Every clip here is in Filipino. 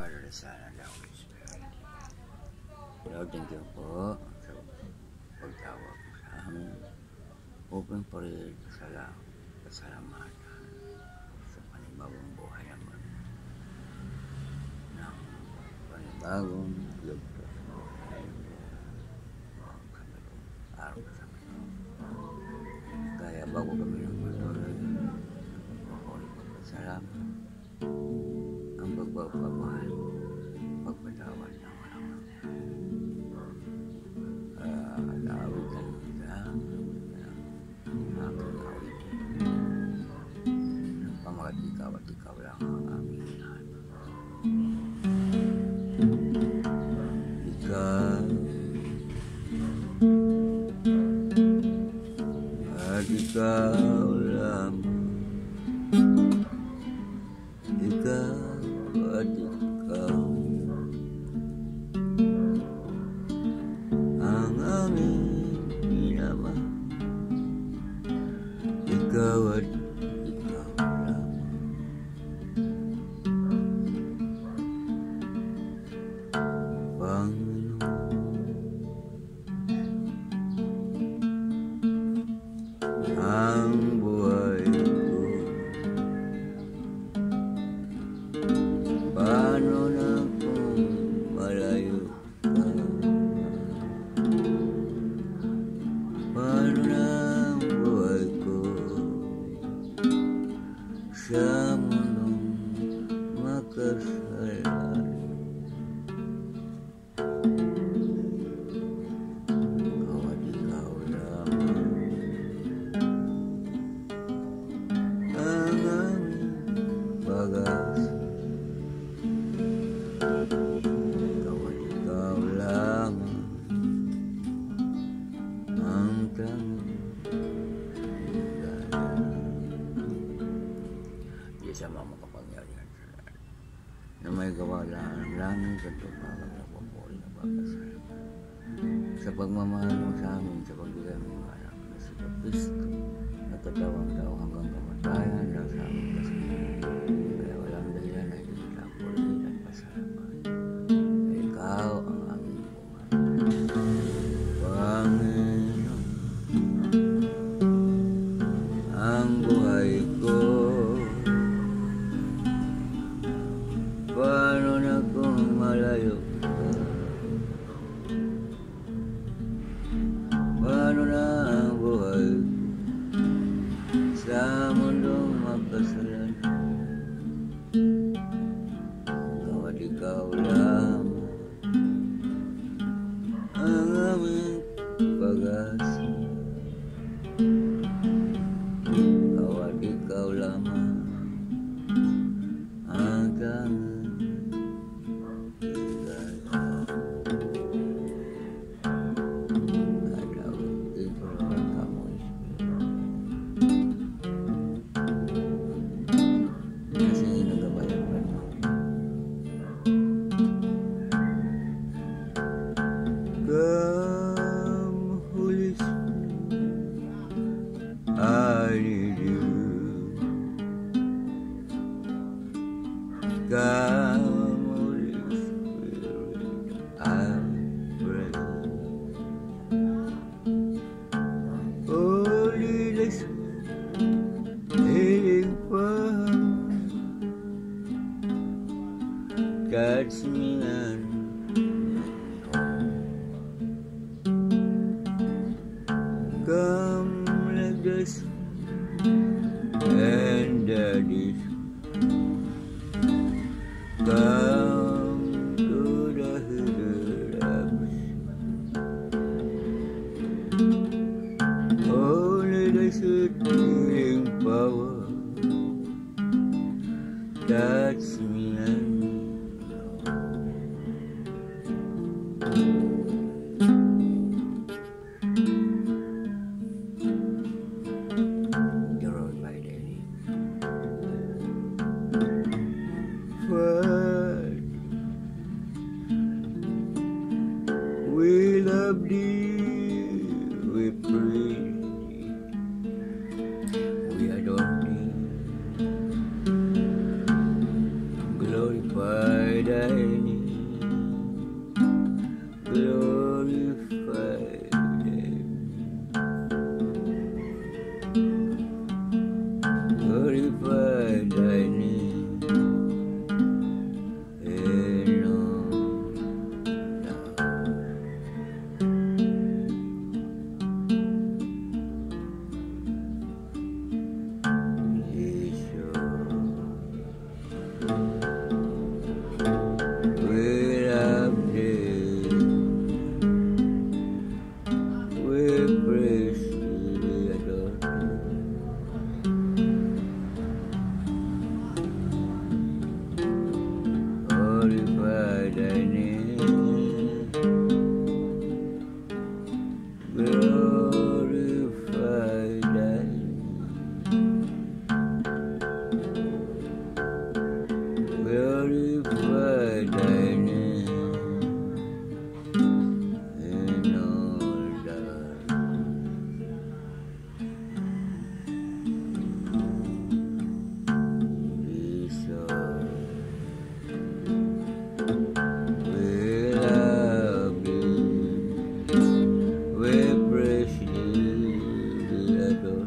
Father, the Son, and the Holy Spirit. Lord, thank you po sa pagtawag sa amin. Open po rin sa kasalamatan sa panibagong buhay naman ng panibagong lugtos mo araw sa mga. Kaya bago kami ng patuloy, pagpapasalamat ang pagpapamahal, pagpatawad ng walang naawitan kita ng aking awitin ng pamagat ikaw at ikaw lang ang aming inahan. Ikaw at ikaw lang, ikaw at ikaw ang aming minamahal. Ikaw at ikaw lamang, Panginoon. Ang buhay ko, paano na kung malayo ka? Paano na ang buhay ko sa mundong makasalanan? Ikaw at ikaw lamang ang aming pag-asa. Ikaw at ikaw lamang ang tanging higala. Diyos ang mga makapangyarihan sa lahat, na may gawa lang ng langit at lupa at nagpapuri na pagkasalamat. Sa pagmamahal mo sa amin, sa pagbigay mo ng anak na si Kristo, na katawang tao hanggang kamatayan na sa aming kasalanan. Kaya walang dahilan na hindi kita purihin at pasalamat. Na ikaw ang aming buhay. Panginoon, ang buhay ko, paano na kung malayo ka? Paano na ang buhay sa mundong makasalanan? Ikaw at ikaw lamang ang aming pag-asa. Ikaw at ikaw lamang ang tanging higala. Kadawitin ko lang kamo, kasi nagabayan pa mo. Come, Holy Spirit, I need you. Come, Holy Spirit, I pray. Holiness, healing power, touch me and come like this and that is. Come to the hidden depths. Only the sweet healing power touch me and glorify thy name. Father, we love thee, we praise thee, we adore thee. Glorify thy name, glorify thy name, glorify thy name, and on Jesus. We love thee, we praise thee, we adore thee, glorify thy name, glorify thy name, glorify thy name, in all the Jesus. We love thee, we praise thee, we adore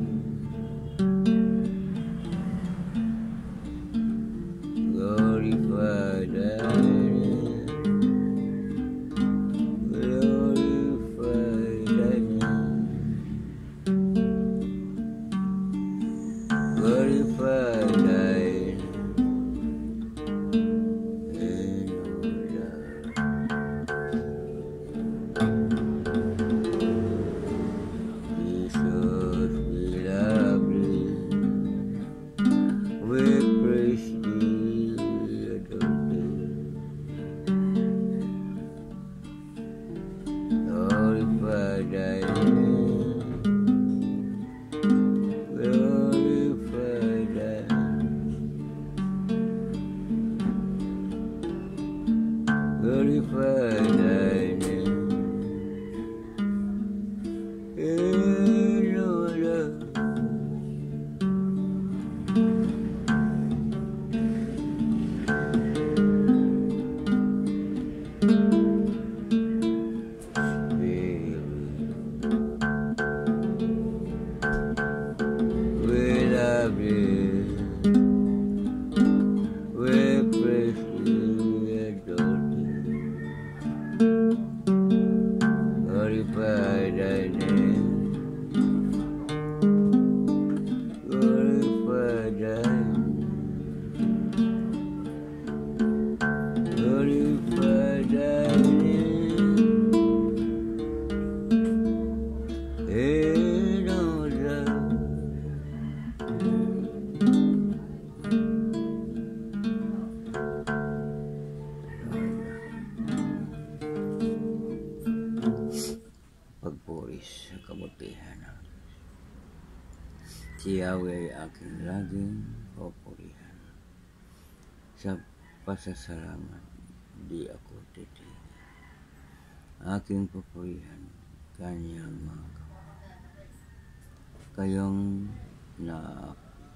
thee, glorify thy name, glorify thy name, glorify thy name, in all the Jesus. We love thee, we praise thee, we adore thee, glorify thy name, glorify thy name, glorify thy name, in all the we love thee, we praise thee, we adore thee, glorify thy name, glorify thy name, glorify thy name, in all the pagpuri sa kabutihan. Si Yahweh ay aking laging papurihan. Sa pasasalamat, di ako titigil. Aking papurihan, kanyang mga kayong na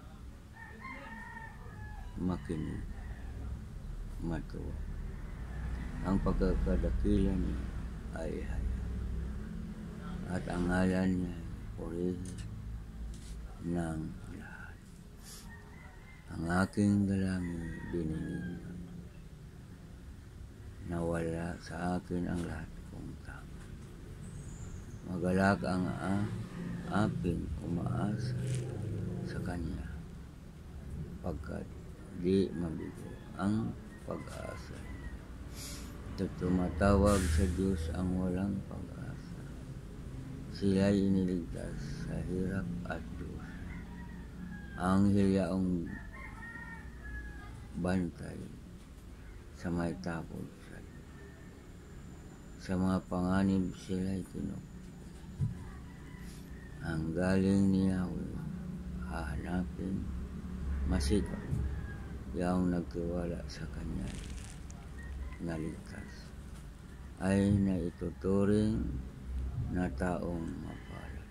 makinig, matuwa. Ang pagkakadakila niya ay haya, at ang ngalan niya ay purihin ng lahat. Ang aking dalangin dininig, nawala sa akin ang lahat kong tama. Magalak ang aking umaasa sa Kanya, pagkat di mabigo ang pag-asa niya. Tumatawag sa Diyos ang walang pag-asa. Sila'y iniligtas sa hirap at Diyos. Ang hilyaong bantay sa may tapod sa Diyos. Sa mga panganib sila'y tinuk. Ang galing ni Yahweh hahanapin masikap yaong nagtiwala sa Kanya na ligtas ay naituturing na taong mapalad.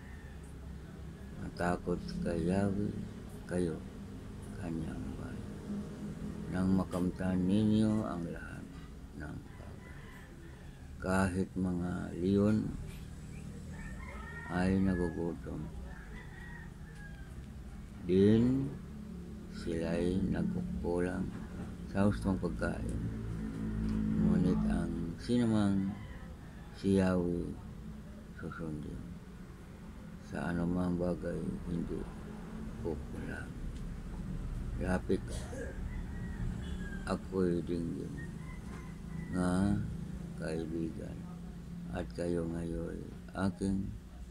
Matakot kay Yahweh kayo, Kanyang bayan. nang makamtan ninyo ang lahat ng bagay. Kahit mga leon ay nagugutom, din sila'y nagkukulang sa hustong pagkain. Ngunit ang sinamang si Yahweh susundin sa anumang bagay hindi kukulang. Lapit ako'y dinggin nga kaibigan, at kayo ngayon aking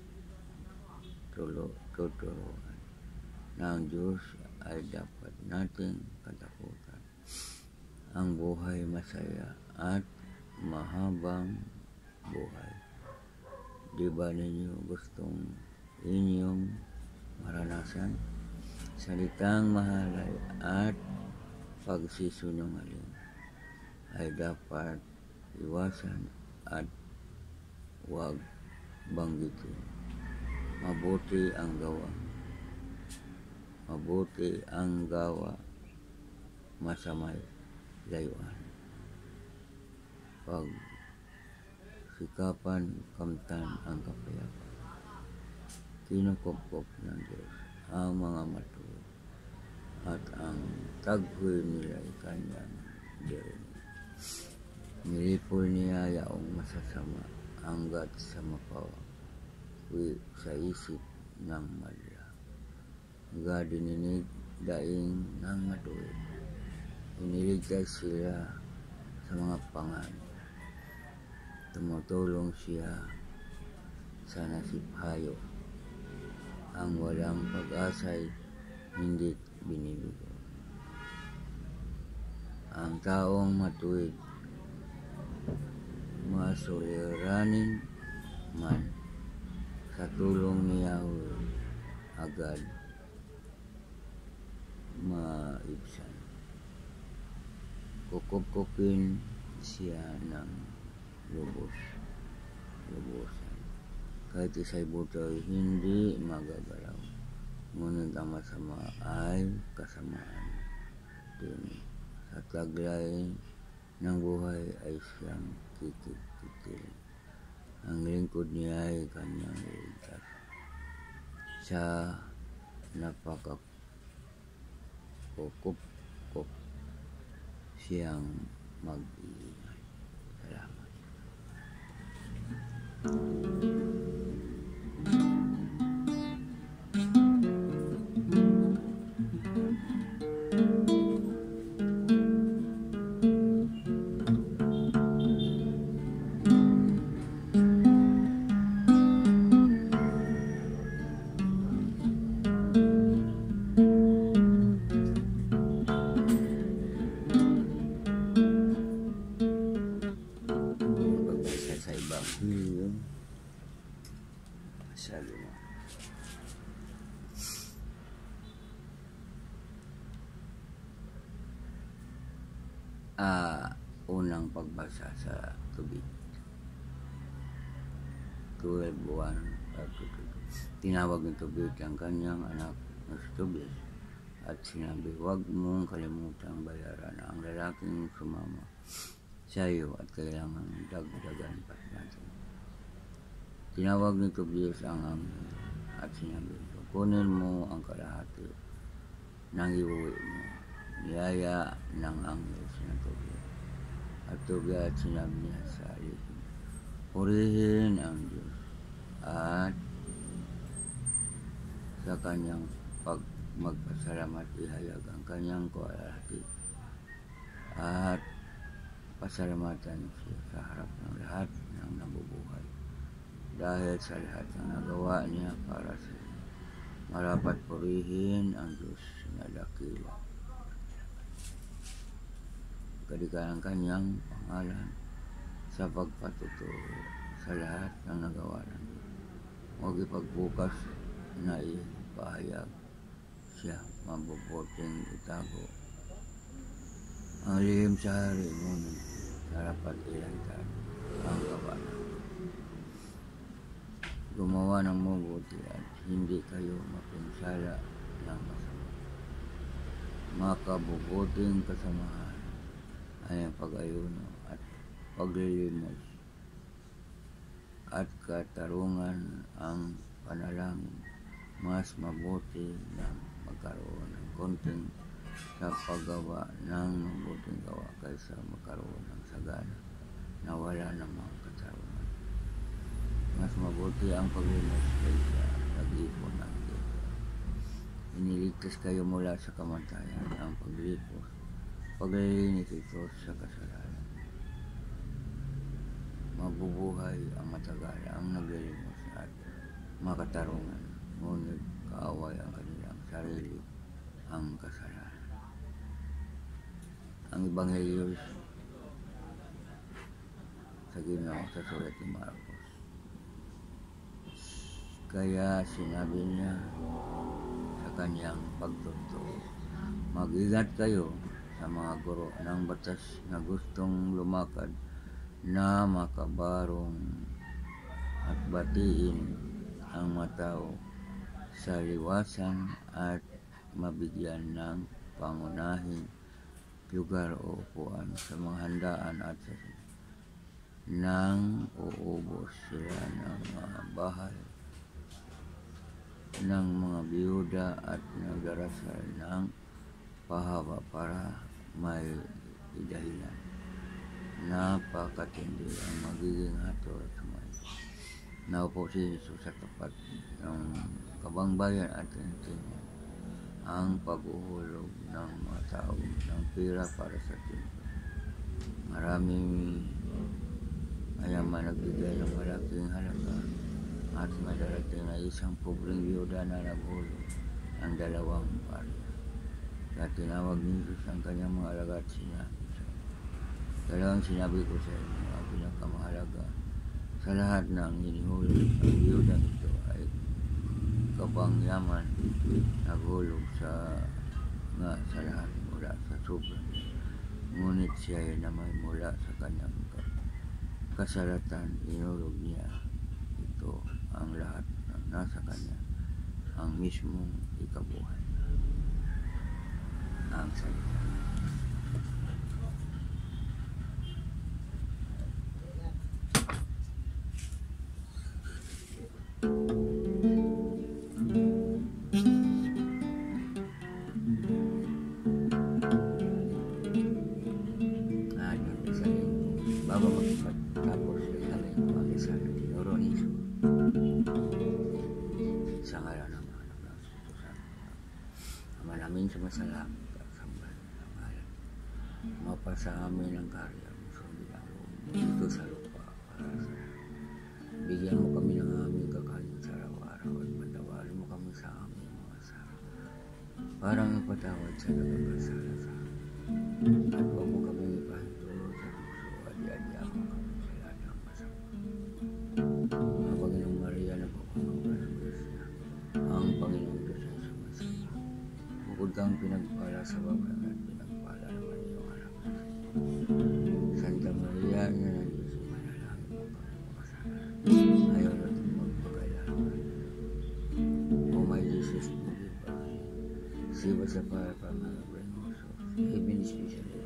tuturuan na ang Diyos ay dapat nating katakutan. Ang buhay masaya at mahabang buhay. Di ba ninyo gustong inyong maranasan? Salitang mahalay at pagsisinungaling ay dapat iwasan at huwag banggitin. Mabuti ang gawa, masamay layuan. Pagsikapan kamtan ang kapayapaan. Kinukupkop ng Diyos ang mga matuwid, at ang taghoy nila ay kanyang dirinig. Nilipol niya yaong masasama hanggat sa mapawang sa isip ng madla. Dininig daing ng matuwid. Iniligtas sila sa mga panganib. Tumutulong siya sa nasiphayo. Ang walang pag-asa'y hindi binibigo. Ang taong matuwid, masuliranin man sa tulong ni Yahweh, agad maibsan. Kukupkukin siya ng lubusan. Kahit isa'y buto'y hindi magagalaw, ngunit ang masama ay kasamaan din. Sa taglay ng buhay ay siyang kikit-kitil. Ang lingkod niya ay kanyang iligtas. Sa napakakukupkup siyang mag-iingay. Salamat. Sa ibang yun, sabi mo. Unang pagbasa sa tubig. 12 buwan. Tinawag ng tubig ang kanyang anak na si Tobias at sinabi, huwag mong kalimutang bayaran ang lalaking sumama sa iyo at kailangan dagdagan pa natin. Tinawag ni Tobias ang anghel at sinabi, kunin mo ang kalahati ng iuwi mo. Niyaya ng anghel sina Tobias. At Tobias sinabi niya sa lihim, purihin ang Diyos at sa kanyang magpasalamat ihayag ang kanyang kalahati at pasalamatan siya sa harap ng lahat ng nabubuhay dahil sa lahat ng nagawa niya para sa iyo. Marapat purihin ang Diyos na dakila. Kadikan ang kanyang pangalan sa pagpatuturo sa lahat ng nagawa ng Diyos. Huwag ipagbukas na ipahayag siya, mabubuting itago ang lihim sa hari, ngunit dapat ilantan ang gawa ng Diyos. Gumawa ng mabuti at hindi kayo mapinsala ng masama. makabubuting kasamahan ay ang pag-ayuno at paglilimos at katarungan ang panalangin. Mas mabuti na magkaroon ng konting sa paggawa ng mabuting gawa kaysa magkaroon ng sagana na wala namang katarungan. Mas mabuti ang paglilimos kaysa pag-ipon ng Diyos. Iniligtas kayo mula sa kamatayan ang paglipos, paglilinis ito sa kasalanan. Mabubuhay ang matagal ang naglilimos at makatarungan, ngunit kaaway ang kanilang sarili ang kasalanan. Ang Ebanghelyo sa Ginoo sa sulat ni Marcos. Kaya sinabi niya sa kanyang pagtuturo, mag-ingat kayo sa mga guro ng batas na gustong lumakad na makabarong at batiin ang mga tao sa liwasan at mabigyan ng pangunahing lugar o upuan sa mga handaan at sa nang uubos sila ng mga bahay ng mga biyuda at nagdarasal ng pahaba para may dahilan. Napakatindi ang magiging hatol sa mga naupo si Jesus sa tapat ng kabangbayan at tintingan ang pag-uhulog ng mga tao ng pira para sa templo. Maraming mayaman nagbigay ng malaking halaga at madarating na isang pobreng biyuda na naghulog ang 2 barya. Kaya tinawag ni Jesus ang kanyang mga alagad, sinabi sa dalawang sinabi ko sa inyo, ang pinakamahalaga sa lahat ng inihulog ang biyudang ito ay kabangyaman naghulog sa lahat mula sa sobrang. Ngunit siya ay naman mula sa kanyang kasalatan, inulog niya ito ang lahat ng nasa kanya, ang mismong ikabuhay. Ang salita. Sumasalamat at sambal ng ngalan. Mapasa amin ang karya mo sa loob dito sa lupa para sa bigyan mo kami ng aming kakanin sa araw-araw at patawarin mo kami sa aming mga sala. Parang ipatawad sa nagkakasala sa amin. At huwag mo kami ipahintulot sa puso at iadya mo kami sa lahat ng masama. Ang Panginoong Maria na pagpapagawa ng Diyos na ang Panginoong Diyos ay sumasama. Bukod kang pinagpala sa babae at pinagpala naman iyong anak. Santa Maria, ina ng Diyos, manalangin mo kami makasalanan. Ayaw natin magpagkailangan. O my Jesus, forgive us. Save us apart from our brainwash, even especially.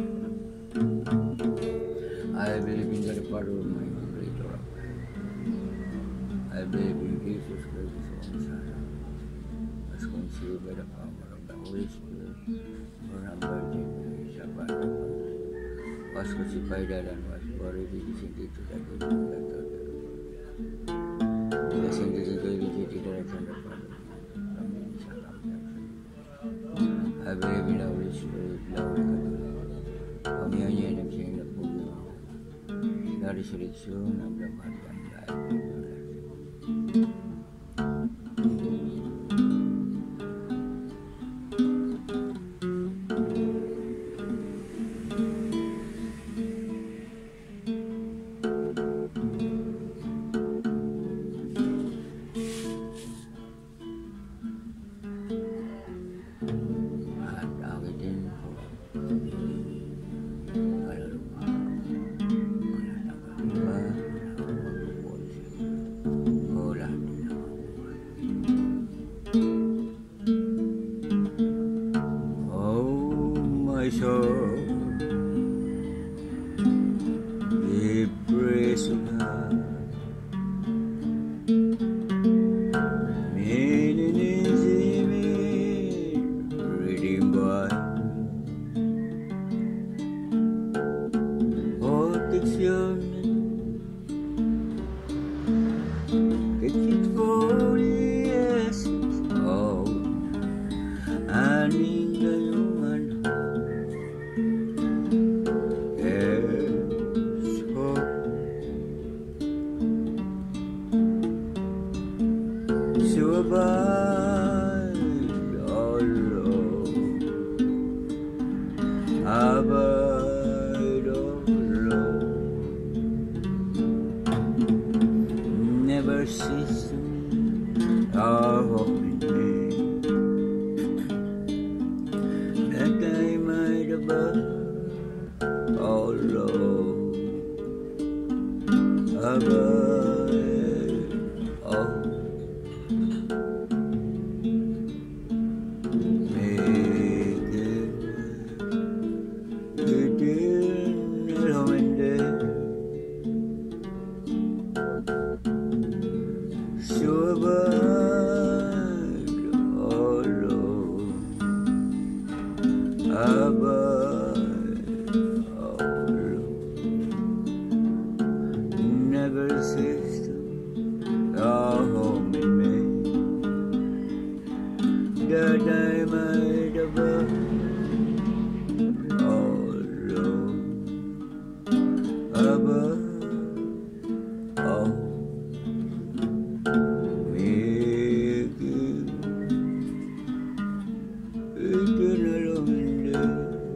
I believe in the Father Almighty, Creator of heaven. I believe in Jesus Christ, His only Son, was conceived by the power of the Holy Spirit, born of Virgin Mary, suffered under Pontius Pilate, was crucified and was buried, descended to the dead, and the third day ascended into the direction of the Father, from whence he shall come down. I believe in the Holy Spirit, the Holy Catholic, communion of sin, the forgiveness, the resurrection of the body and life everlasting. Lord, abide, oh, make it eternamente, so abide, oh Lord, abide, oh Lord, never cease to your home in me, that I might abide, oh Lord, abide, oh, make it eternamente.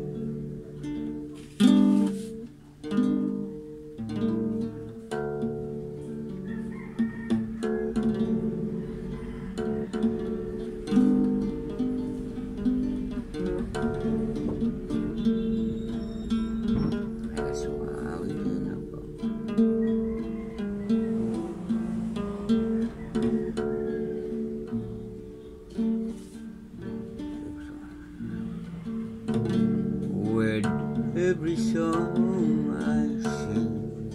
With every song I sing,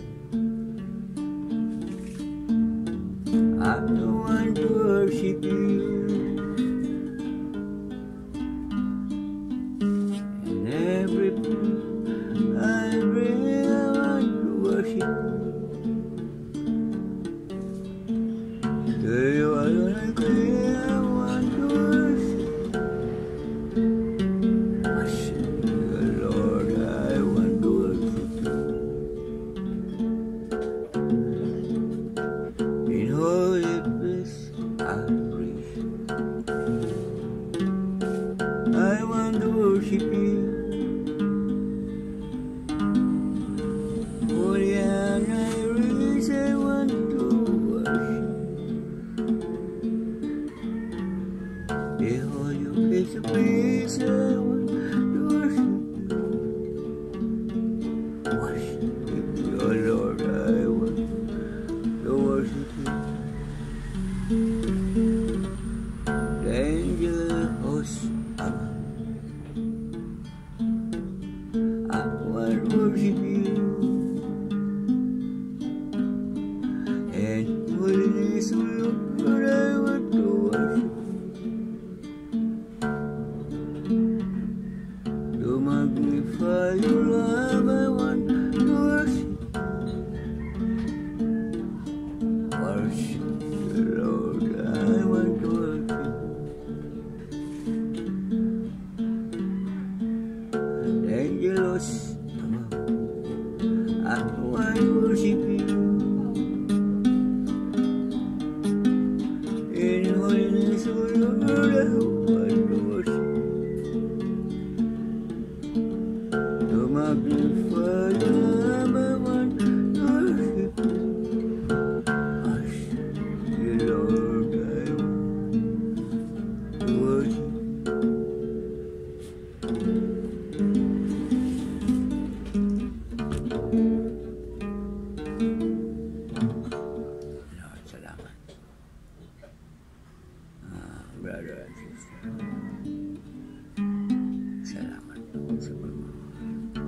I want to worship you, and every breath I breathe, I want to worship you. To you alone I cling, I want to worship. In holy bliss I breathe, I want to worship you. Holy and I reach, I want to worship. Behold your face of peace, I want to worship. Worship your Lord, I want to worship you. The angel hosts above, I want to worship you, and holiness of your God, I want to worship. To magnify your love, I want to worship. Worship the Lord, I want to worship. The angels above, I want to worship you. In holiness of your Lord, I want to worship. To magnify your love, I want to worship. Worship you, Lord, I want to worship. Lord, salamat. Brother and sister, salamat po sa pagmamahal.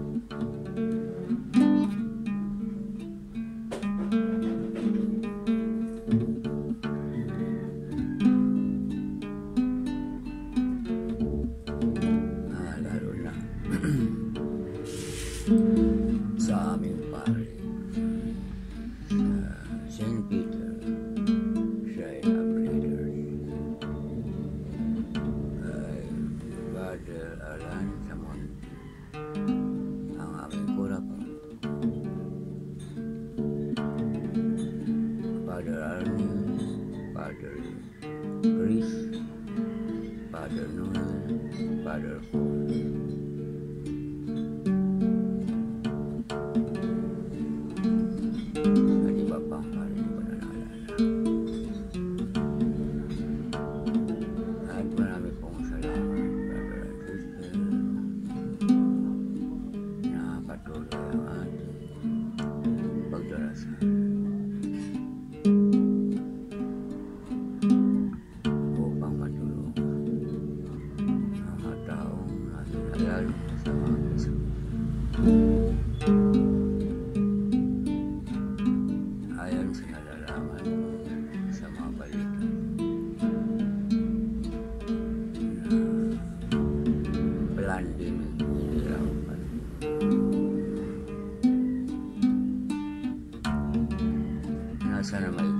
Lalo na sa aming pare, sa St. Peter, siya ay upgraders. Father Alan Samonte, ang aming kurapang. Father Arnie, Father Chris, Father Noel, Father Paul. sana may